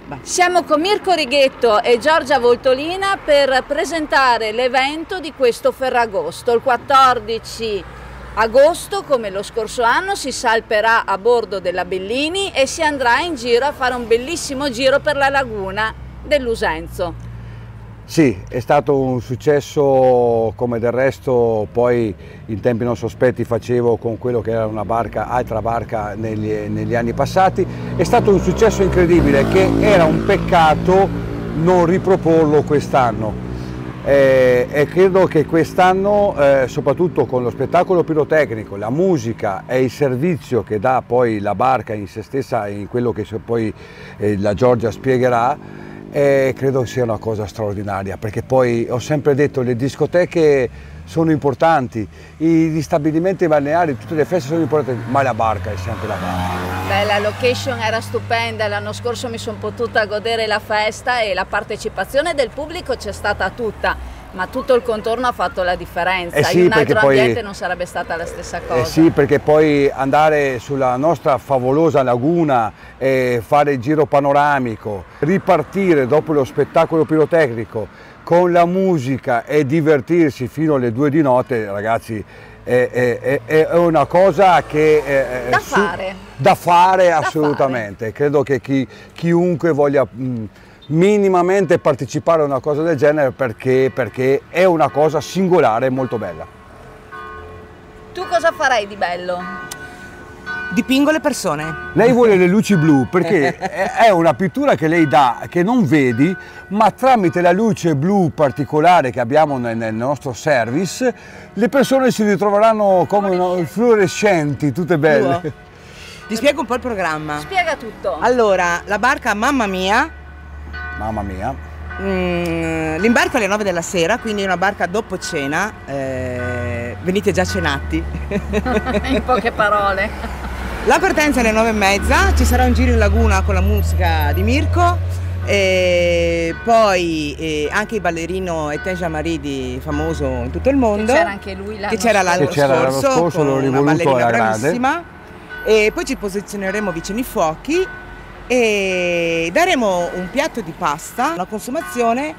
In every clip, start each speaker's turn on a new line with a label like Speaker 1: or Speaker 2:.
Speaker 1: Siamo con Mirko Righetto e Giorgia Voltolina per presentare l'evento di questo Ferragosto. Il 14 agosto, come lo scorso anno, si salperà a bordo della Bellini e si andrà in giro a fare un bellissimo giro per la laguna dell'Usenzo.
Speaker 2: Sì, è stato un successo come del resto poi in tempi non sospetti facevo con quello che era una barca, altra barca negli anni passati. È stato un successo incredibile che era un peccato non riproporlo quest'anno. E credo che quest'anno, soprattutto con lo spettacolo pirotecnico, la musica e il servizio che dà poi la barca in se stessa, in quello che poi la Giorgia spiegherà, credo sia una cosa straordinaria, perché poi ho sempre detto le discoteche sono importanti, gli stabilimenti balneari, tutte le feste sono importanti, ma la barca è sempre la barca.
Speaker 1: Beh, la location era stupenda, l'anno scorso mi sono potuta godere la festa e la partecipazione del pubblico c'è stata tutta. Ma tutto il contorno ha fatto la differenza,
Speaker 2: sì,
Speaker 1: in un altro
Speaker 2: poi,
Speaker 1: ambiente non sarebbe stata la stessa cosa.
Speaker 2: Sì, perché poi andare sulla nostra favolosa laguna e fare il giro panoramico, ripartire dopo lo spettacolo pirotecnico con la musica e divertirsi fino alle 2 di notte, ragazzi, è una cosa che da fare assolutamente. Credo che chiunque voglia minimamente partecipare a una cosa del genere perché è una cosa singolare e molto bella.
Speaker 1: Tu cosa farai di bello?
Speaker 3: Dipingo le persone.
Speaker 2: Lei vuole le luci blu perché è una pittura che lei dà, che non vedi, ma tramite la luce blu particolare che abbiamo nel nostro service, le persone si ritroveranno come fluorescenti, tutte belle.
Speaker 3: Ti spiego un po' il programma.
Speaker 1: Spiega tutto.
Speaker 3: Allora, la barca Mamma Mia.
Speaker 2: Mamma mia.
Speaker 3: L'imbarco alle 9 della sera, quindi è una barca dopo cena, venite già cenati.
Speaker 1: In poche parole.
Speaker 3: La partenza alle 9:30, ci sarà un giro in laguna con la musica di Mirko, e poi anche il ballerino Etienne Jamaridi, famoso in tutto il mondo.
Speaker 1: Che c'era anche lui l'anno
Speaker 3: scorso,
Speaker 2: con una
Speaker 3: ballerina
Speaker 2: grande.
Speaker 3: bravissima. E poi ci posizioneremo vicino ai fuochi e daremo un piatto di pasta, una consumazione,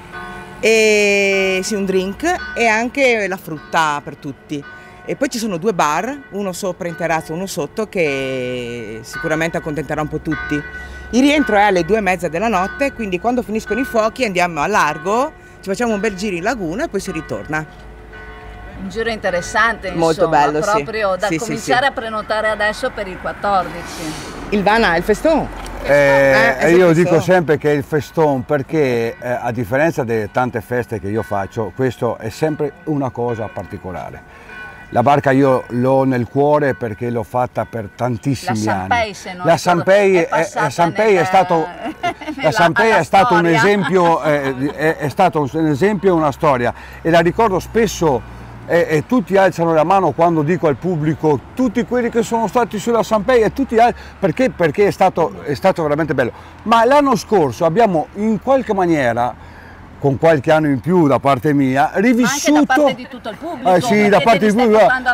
Speaker 3: e sì, un drink e anche la frutta per tutti. E poi ci sono 2 bar, uno sopra in terrazzo e uno sotto, che sicuramente accontenterà un po' tutti. Il rientro è alle 2:30 della notte, quindi quando finiscono i fuochi andiamo a largo, ci facciamo un bel giro in laguna e poi si ritorna.
Speaker 1: Un giro interessante,
Speaker 3: molto
Speaker 1: insomma,
Speaker 3: bello,
Speaker 1: proprio da
Speaker 3: sì,
Speaker 1: cominciare a prenotare adesso per il 14.
Speaker 3: Il Vana, il feston.
Speaker 2: Io dico sempre che è il feston perché a differenza delle tante feste che io faccio, questo è sempre una cosa particolare. La barca io l'ho nel cuore perché l'ho fatta per tantissimi anni. La Sanpei è stato un esempio, è stato un esempio e una storia, e la ricordo spesso. E tutti alzano la mano quando dico al pubblico tutti quelli che sono stati sulla Sanpei e tutti perché è stato veramente bello. Ma l'anno scorso abbiamo in qualche maniera, con qualche anno in più da parte mia, rivissuto,
Speaker 1: anche da parte di tutto il pubblico,
Speaker 2: sì, da parte di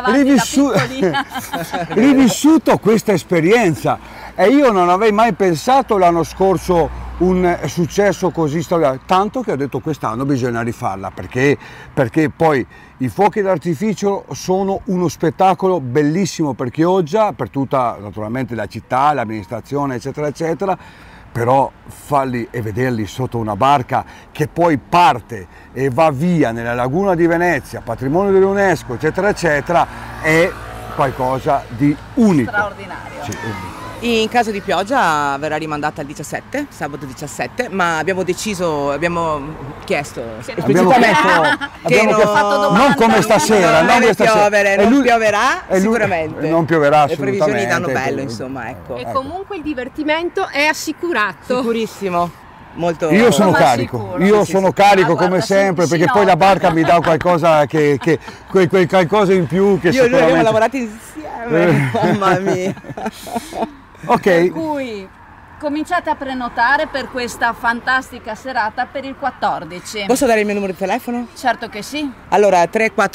Speaker 2: rivissuto questa esperienza, e io non avrei mai pensato l'anno scorso un successo così straordinario, tanto che ho detto quest'anno bisogna rifarla, perché poi i fuochi d'artificio sono uno spettacolo bellissimo per Chioggia, per tutta naturalmente la città, l'amministrazione eccetera eccetera, però farli e vederli sotto una barca che poi parte e va via nella laguna di Venezia, patrimonio dell'UNESCO eccetera eccetera, è qualcosa di unico.
Speaker 1: Straordinario.
Speaker 2: Sì, unico.
Speaker 3: In caso di pioggia verrà rimandata al 17, sabato 17, ma abbiamo chiesto esplicitamente
Speaker 2: non come stasera,
Speaker 3: non pioverà sicuramente.
Speaker 2: Non pioverà assolutamente.
Speaker 3: Le previsioni danno bello, insomma, ecco.
Speaker 4: E comunque il divertimento è assicurato.
Speaker 3: Sicurissimo. Molto
Speaker 2: io sono carico, sono carico come sempre, perché poi la barca mi dà qualcosa quel qualcosa in più che
Speaker 3: io e lui abbiamo lavorato insieme, mamma mia.
Speaker 2: Ok.
Speaker 1: Per cui cominciate a prenotare per questa fantastica serata per il 14.
Speaker 3: Posso dare il mio numero di telefono?
Speaker 1: Certo che sì.
Speaker 3: Allora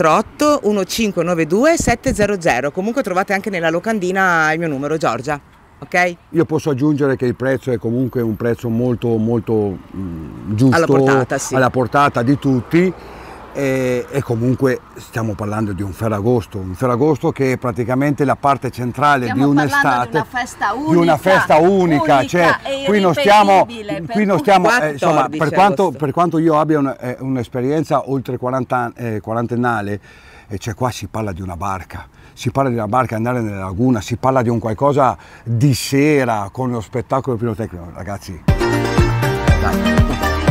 Speaker 3: 348 1592 700. Comunque trovate anche nella locandina il mio numero, Giorgia. ok?
Speaker 2: Io posso aggiungere che il prezzo è comunque un prezzo molto giusto, alla portata di tutti. E comunque stiamo parlando di un Ferragosto che è praticamente la parte centrale di un'estate,
Speaker 1: di una festa unica,
Speaker 2: cioè qui non stiamo insomma, per quanto io abbia un'esperienza oltre quarantennale, cioè qua si parla di una barca, andare nella laguna, si parla di un qualcosa di sera con lo spettacolo pirotecnico, ragazzi. Dai.